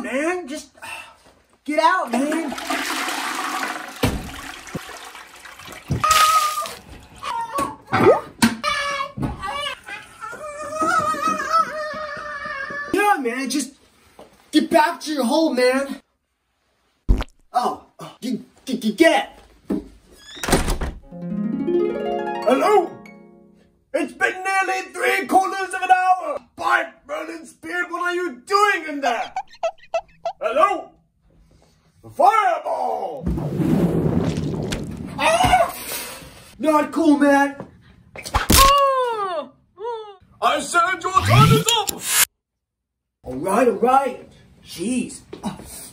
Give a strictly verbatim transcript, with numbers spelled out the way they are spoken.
man. Just get out, man. Yeah, man, just get back to your hole, man. Oh, get, get, get. Hello? It's been nearly three quarters of an hour! By Merlin's Spirit, what are you doing in there? Hello? A fireball! Ah! Not cool, man! I said your time is up! Alright, alright. Jeez.